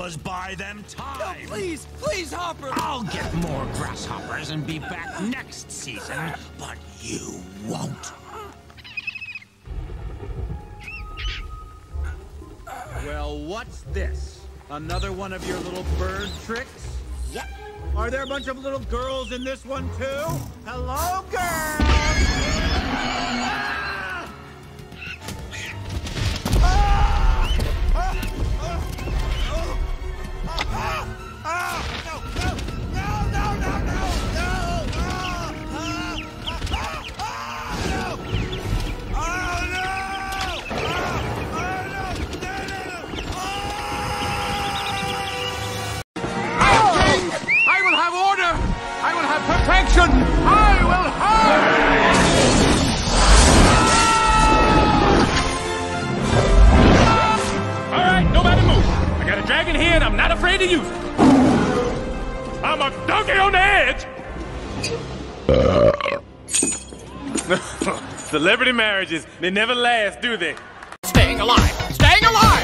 was buy them time. No, please, please, Hopper. I'll get more grasshoppers and be back next season, but you won't. Well, what's this? Another one of your little bird tricks? Yep. Are there a bunch of little girls in this one, too? Hello, girls! Protection! I will hide! All right, nobody move. I got a dragon here and I'm not afraid to use it. I'm a donkey on the edge. Celebrity marriages, they never last, do they? Staying alive! Staying alive!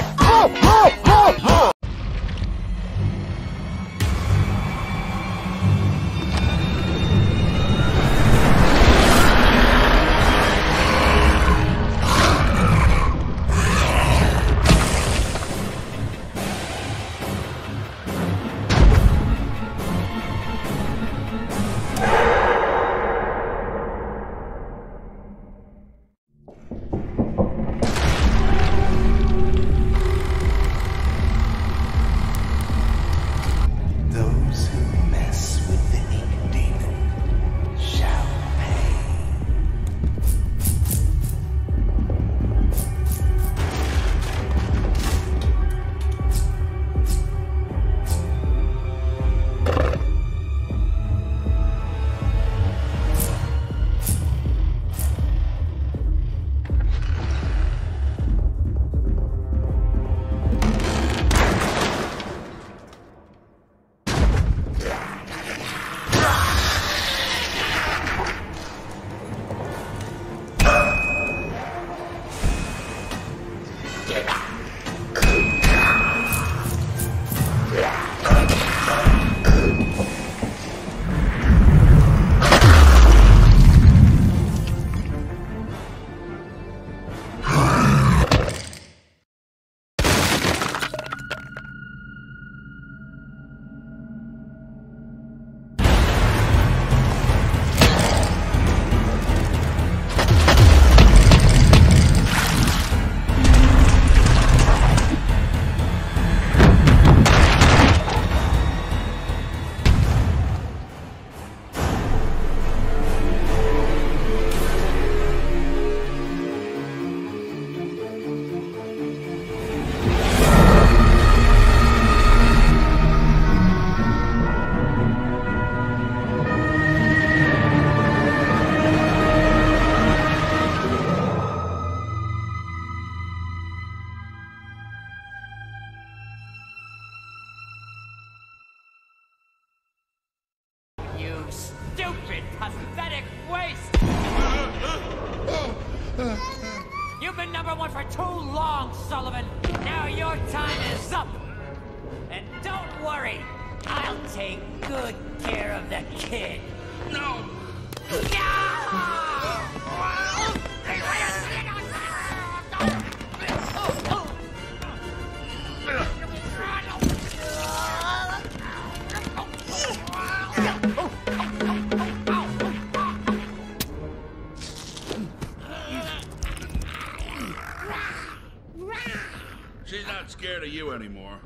Stupid, pathetic waste! You've been #1 for too long, Sullivan. Now your time is up. And don't worry, I'll take good care of the kid. No! She's not scared of you anymore.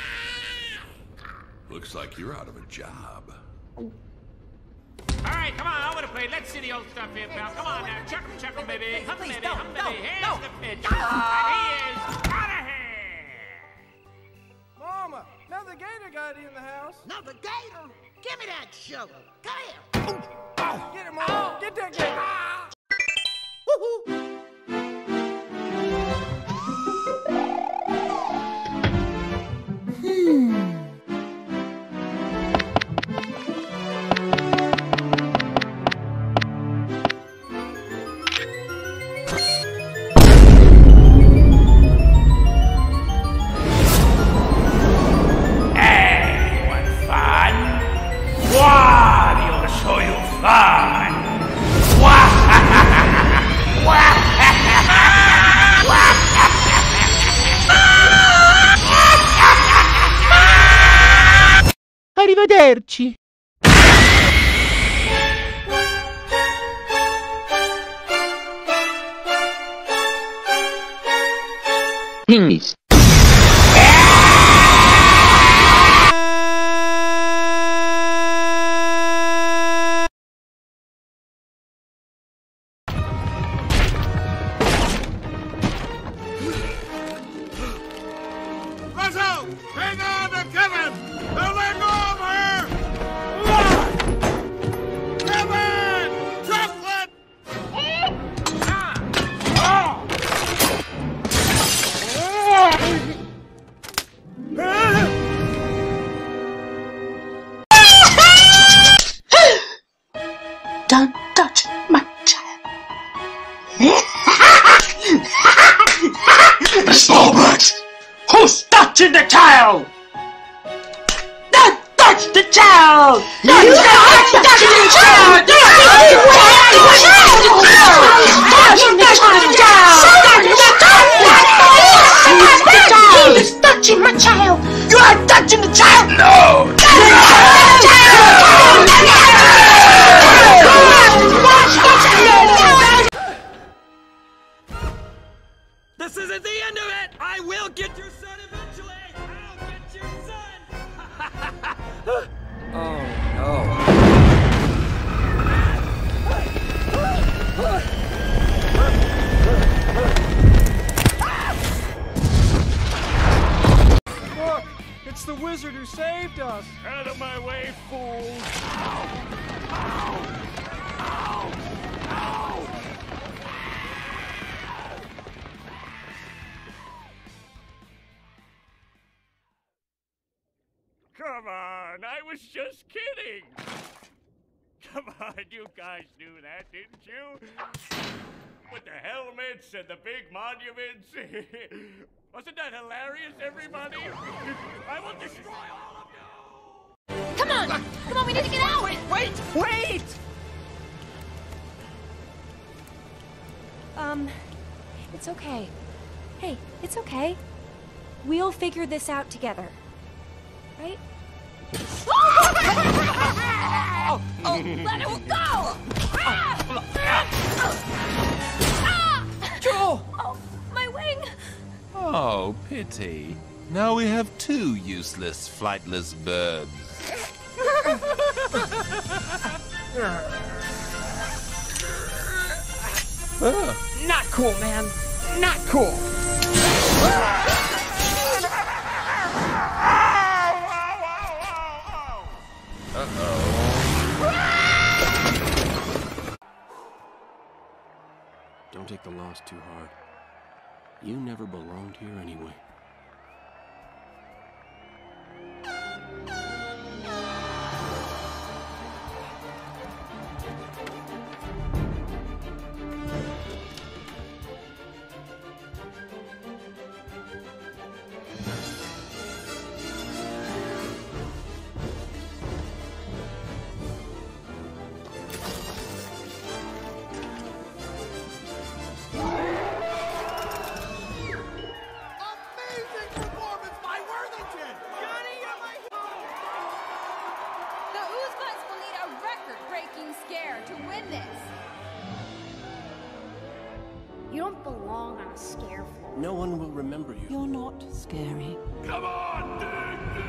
Looks like you're out of a job. All right, come on, over the plate. Let's see the old stuff here, pal. Come on now, chuck 'em, baby. Hum, baby, hum, baby. Here's the pitch. And he is out of here. Mama, another gator got in the house. Another gator? Give me that sugar. Come here. Get him, Mama. Get that gator. Woohoo! Arrivederci. Peace. Russell! Hang on to Kevin! Don't let go of her! Kevin! Chocolate! Don't touch my child. Stop it! Who's touching the child? Don't touch the child! Don't touch the child! He's touching my child. You are touching the child! No! This isn't the end of it! I will get your son eventually! I'll get your son! Oh, no. Look, it's the wizard who saved us. Out of my way, fools! Come on, I was just kidding! Come on, you guys knew that, didn't you? With the helmets and the big monuments. Wasn't that hilarious, everybody? I will destroy all of you! Come on! Come on, we need to get out! Wait! It's okay. Hey, it's okay. We'll figure this out together. Right? Oh, let it go! Joel! Oh, my wing! Oh, pity. Now we have two useless, flightless birds. Not cool, man. Not cool. Don't take the loss too hard. You never belonged here anyway. You don't belong on a scare floor. No one will remember you. You're not scary. Come on, Digby!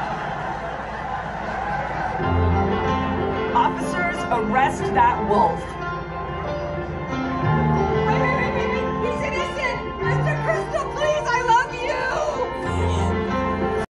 Officers, arrest that wolf.